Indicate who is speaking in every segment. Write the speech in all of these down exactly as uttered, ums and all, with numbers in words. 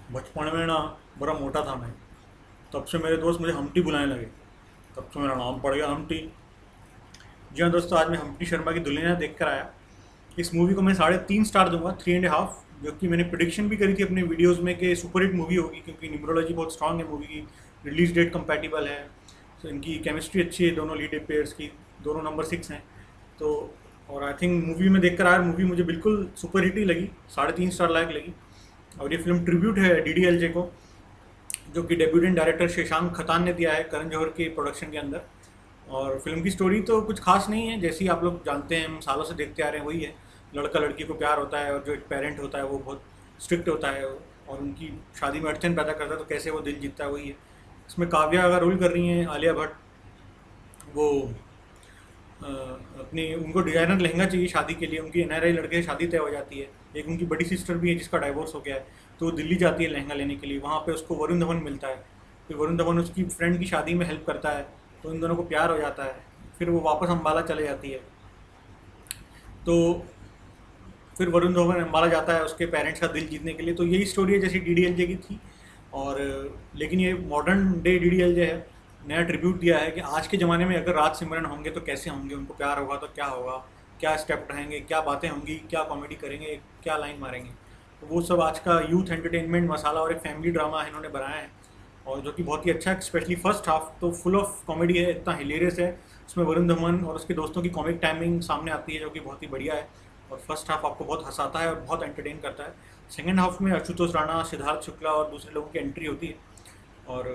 Speaker 1: बचपन में ना बड़ा मोटा था मैं। तब से मेरे दोस्त मुझे हम्टी बुलाने लगे। तब से मेरा नाम पड़ गया हम्टी। जी हाँ दोस्तों, आज मैं हम्टी शर्मा की दुल्हनिया देख कर आया। इस मूवी को मैं साढ़े तीन स्टार दूंगा, थ्री एंड हाफ, जो कि मैंने प्रिडिक्शन भी करी थी अपने वीडियोस में कि सुपरहिट मूवी होगी, क्योंकि न्यूमरोलॉजी बहुत स्ट्रांग है मूवी की। रिलीज डेट कंपैटिबल है, तो इनकी केमिस्ट्री अच्छी है दोनों लीड पेयर्स की। दोनों नंबर सिक्स हैं। तो और आई थिंक मूवी में देख कर आया, मूवी मुझे बिल्कुल सुपर हिट ही लगी, साढ़े तीन स्टार लायक लगी। और ये फिल्म ट्रिब्यूट है डी डी एल जे को, जो कि डेब्यूटेंट डायरेक्टर शशांक खतान ने दिया है करण जौहर के प्रोडक्शन के अंदर। और फिल्म की स्टोरी तो कुछ खास नहीं है, जैसी आप लोग जानते हैं, हम सालों से देखते आ रहे हैं, वही है। लड़का लड़की को प्यार होता है और जो एक पेरेंट होता है वो बहुत स्ट्रिक्ट होता है, और उनकी शादी में अड़चन पैदा करता है, तो कैसे वो दिल जीतता है, वही है। इसमें काव्या का रोल कर रही हैं आलिया भट्ट। वो अ, अपनी उनको डिज़ाइनर लहंगा चाहिए शादी के लिए, उनकी एन आर आई लड़के से शादी तय हो जाती है। एक उनकी बड़ी सिस्टर भी है जिसका डाइवोर्स हो गया है, तो वो दिल्ली जाती है लहंगा लेने के लिए। वहाँ पे उसको वरुण धवन मिलता है। फिर वरुण धवन उसकी फ्रेंड की शादी में हेल्प करता है, तो इन दोनों को प्यार हो जाता है। फिर वो वापस अम्बाला चले जाती है। तो फिर वरुण धवन अम्बाला जाता है उसके पेरेंट्स का दिल जीतने के लिए। तो यही स्टोरी है जैसी डी डी एल जे की थी। और लेकिन ये modern day D D L J है। नया ट्रिब्यूट दिया है कि आज के ज़माने में अगर राज सिमरन होंगे तो कैसे होंगे, उनको प्यार होगा तो क्या होगा, क्या स्टेप उठाएंगे, क्या बातें होंगी, क्या कॉमेडी करेंगे, क्या लाइन मारेंगे। तो वो सब आज का यूथ एंटरटेनमेंट मसाला और एक फैमिली ड्रामा इन्होंने बनाया है, और जो कि बहुत ही अच्छा है। स्पेशली फर्स्ट हाफ तो फुल ऑफ कॉमेडी है, इतना हिलेरियस है। उसमें वरुण धवन और उसके दोस्तों की कॉमिक टाइमिंग सामने आती है, जो कि बहुत ही बढ़िया है। और फर्स्ट हाफ आपको बहुत हंसाता है और बहुत एंटरटेन करता है। सेकेंड हाफ में आशुतोष राणा, सिद्धार्थ शुक्ला और दूसरे लोगों की एंट्री होती है। और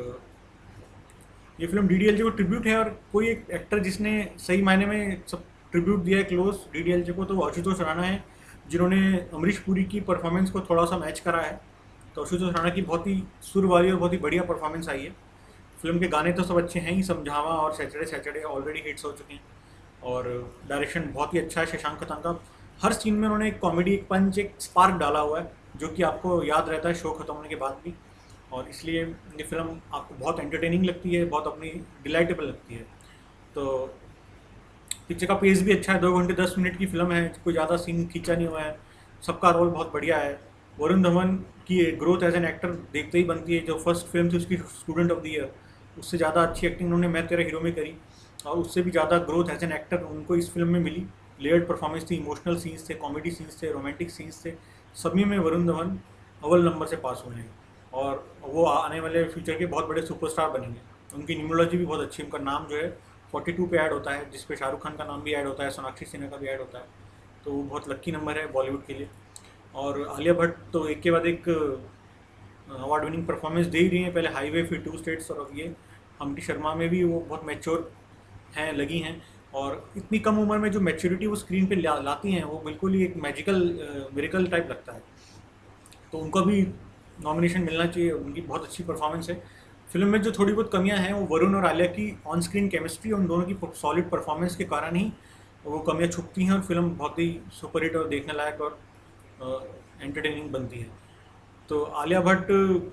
Speaker 1: ये film D D L J को ट्रिब्यूट है, और कोई एक एक्टर जिसने सही मायने में सब ट्रिब्यूट दिया है close D D L J को, तो वो आशुतोष राणा है, जिन्होंने अमरीश पुरी की परफॉर्मेंस को थोड़ा सा मैच करा है। तो आशुतोष राणा की बहुत ही सुर वाली और बहुत ही बढ़िया परफॉर्मेंस आई है। फिल्म के गाने तो सब अच्छे हैं ही, समझावा और सैटरडे सैटरडे ऑलरेडी हिट्स हो चुके हैं। और डायरेक्शन बहुत ही अच्छा है शशांक खतान का। हर सीन में उन्होंने एक कॉमेडी, एक पंच, एक स्पार्क डाला हुआ है, जो कि आपको याद रहता है शो खत्म होने के बाद भी। और इसलिए ये फिल्म आपको बहुत एंटरटेनिंग लगती है, बहुत अपनी डिलाइटेबल लगती है। तो पिक्चर का पेस भी अच्छा है, दो घंटे दस मिनट की फिल्म है, कोई ज़्यादा सीन खींचा नहीं हुआ है। सबका रोल बहुत बढ़िया है। वरुण धवन की ग्रोथ एज एन एक्टर देखते ही बनती है। जो फर्स्ट फिल्म थी उसकी स्टूडेंट ऑफ द ईयर, उससे ज़्यादा अच्छी एक्टिंग उन्होंने मैं तेरा हीरो में करी, और उससे भी ज़्यादा ग्रोथ एज एन एक्टर उनको इस फिल्म में मिली। लेयर्ड परफॉर्मेंस थी, इमोशनल सीन्स थे, कॉमेडी सीन्स थे, रोमांटिक सीन्स थे। सभी में वरुण धवन अव्वल नंबर से पास हुए हैं, और वो आने वाले फ्यूचर के बहुत बड़े सुपरस्टार बनेंगे। उनकी न्यूमरोलॉजी भी बहुत अच्छी है। उनका नाम जो है फोर्टी टू पे ऐड होता है, जिस पे शाहरुख खान का नाम भी ऐड होता है, सोनाक्षी सिन्हा का भी ऐड होता है। तो वो बहुत लक्की नंबर है बॉलीवुड के लिए। और आलिया भट्ट तो एक के बाद एक अवार्ड विनिंग परफॉर्मेंस दे ही रही हैं, पहले हाईवे, फिर टू स्टेट्स, और अब ये हम्टी शर्मा में भी वो बहुत मैच्योर हैं, लगी हैं। और इतनी कम उम्र में जो मैच्योरिटी वो स्क्रीन पे ला, लाती हैं, वो बिल्कुल ही एक मैजिकल मिरेकल टाइप लगता है। तो उनको भी नॉमिनेशन मिलना चाहिए, उनकी बहुत अच्छी परफॉर्मेंस है। फिल्म में जो थोड़ी बहुत कमियां हैं वो वरुण और आलिया की ऑन स्क्रीन केमिस्ट्री, उन दोनों की सॉलिड परफॉर्मेंस के कारण ही वो कमियां छुपती हैं, और फिल्म बहुत ही सुपरहिट और देखने लायक और एंटरटेनिंग बनती है। तो आलिया भट्ट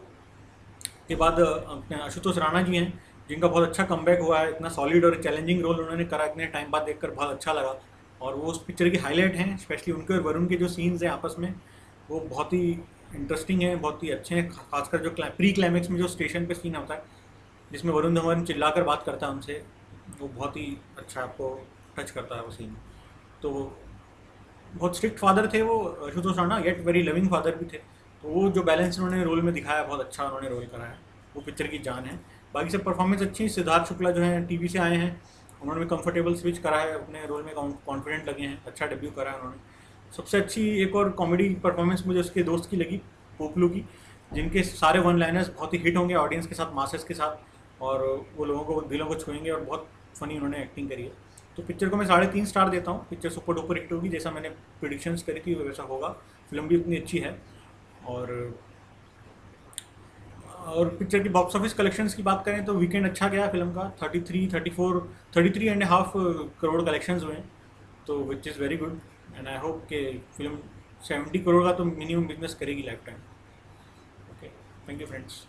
Speaker 1: के बाद अपने आशुतोष राणा जी हैं, जिनका बहुत अच्छा कमबैक हुआ है। इतना सॉलिड और चैलेंजिंग रोल उन्होंने करा, इतने टाइम बाद देखकर बहुत अच्छा लगा। और वो उस पिक्चर की हाईलाइट हैं, स्पेशली उनके और वरुण के जो सीन्स हैं आपस में, वो बहुत ही इंटरेस्टिंग है, बहुत ही अच्छे हैं। खासकर जो प्री क्लाइमेक्स में जो स्टेशन पे सीन होता है, जिसमें वरुण धवन चिल्लाकर बात करता है उनसे, वो बहुत ही अच्छा आपको टच करता है वो सीन। तो बहुत स्ट्रिक्ट फादर थे वो Ashutosh Rana, yet very loving father भी थे। तो वो जो बैलेंस उन्होंने रोल में दिखाया, बहुत अच्छा उन्होंने रोल करा है, वो पिक्चर की जान है। बाकी सब परफॉर्मेंस अच्छी है। सिद्धार्थ शुक्ला जो है टीवी से आए हैं, उन्होंने भी कंफर्टेबल स्विच करा है, अपने रोल में कॉन्फिडेंट लगे हैं, अच्छा डेब्यू करा है उन्होंने। सबसे अच्छी एक और कॉमेडी परफॉर्मेंस मुझे उसके दोस्त की लगी, पोपलू की, जिनके सारे वन लाइनर्स बहुत ही हिट होंगे ऑडियंस के साथ, मासेस के साथ, और वो लोगों को दिलों को छुएंगे, और बहुत फनी उन्होंने एक्टिंग करी है। तो पिक्चर को मैं साढ़े तीन स्टार देता हूँ। पिक्चर सुपर डुपर हिट होगी, जैसा मैंने प्रिडिक्शंस करी थी वैसा होगा। फिल्म भी उतनी अच्छी है। और और पिक्चर की बॉक्स ऑफिस कलेक्शंस की बात करें तो वीकेंड अच्छा गया फिल्म का, thirty three thirty four thirty three and half crore collections हुए हैं, तो which is very good. And I hope कि फिल्म सेवेंटी करोड़ का तो मिनिमम बिजनेस करेगी lifetime. Okay, thank you friends.